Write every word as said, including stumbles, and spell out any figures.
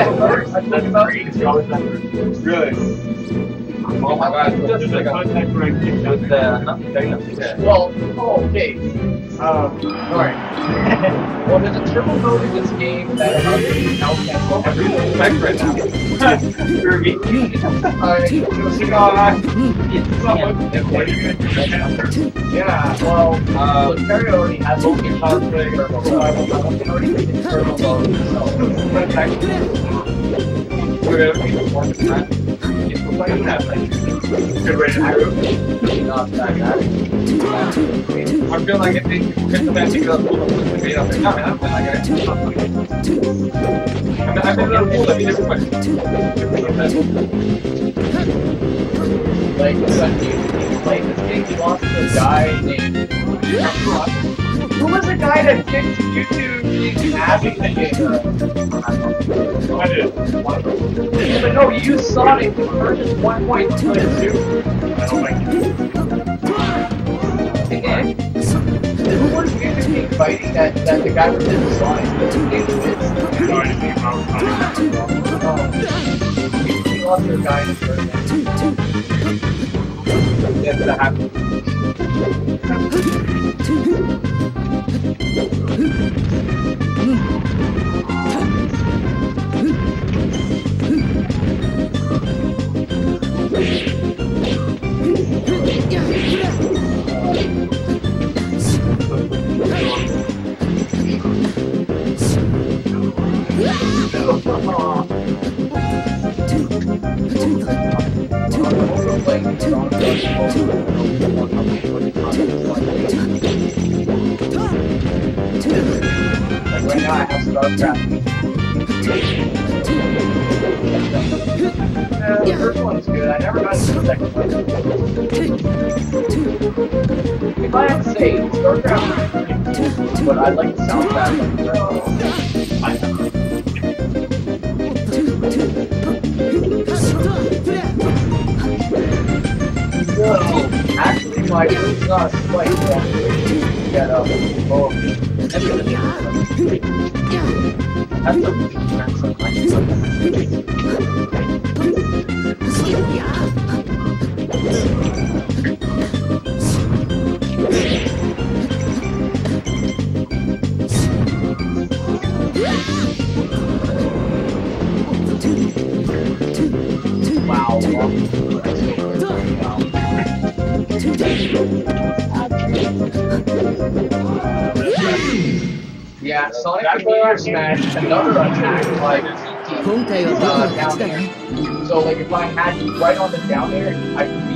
Really? Oh my god, just like a contact right with the Well, oh, okay. Um, alright. Well, there's a triple mode in this game that allows you to now cancel everything effect right now. Kirby. Alright, yeah, well, uh, so Terry already has open conflict, or so I can already make it triple mode, so we're gonna be the one time. Good way to do not that bad. I feel like if they get the best thing up, pull up the debate up and down, man. I mean, I've been able to pull up in different ways. Like, when he played this game, he lost to a guy named... Who was the guy that picked YouTube Abby the game? I did. But no, he used Sonic to purchase one point two. I don't like it. And who was Music King fighting that, that the guy was in Sonic? Music King was No idea about He lost to a guy in the first Yeah, that happened. Like right now, I have StarCraft. Uh, the first one's good. I never got into the second one. If I had to say, StarCraft is pretty cool, but I like the soundtrack. I know. Actually, my it's not quite that get up. Oh, that's gonna be that's wow. Yeah, Sonic the Hedgehog smashed another attack, like, uh, down here. So, like, if I had you right on the down there, I could